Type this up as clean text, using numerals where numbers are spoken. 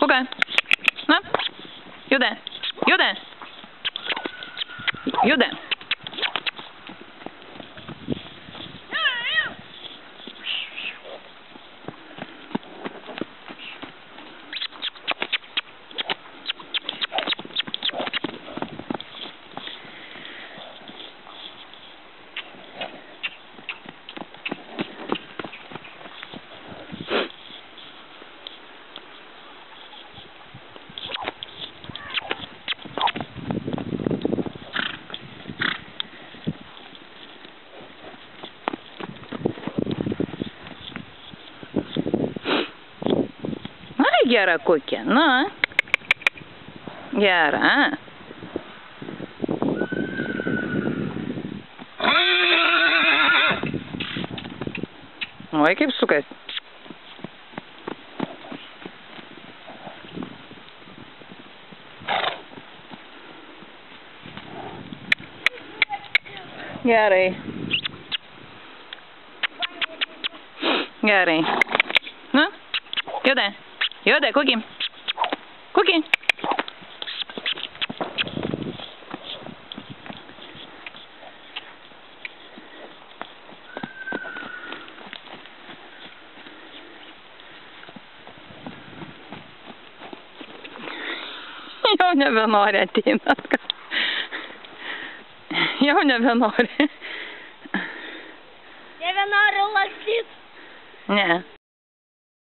Kuka. Na, juda. Juda. Juda. Gera kokia, na. Gera. Oi, kaip sukas. Gerai. Gerai. Na, juda. Juda, Kuki. Kuki. Jau nebenori ateinat. Jau nebenori. Nebenori lakstyt. Ne.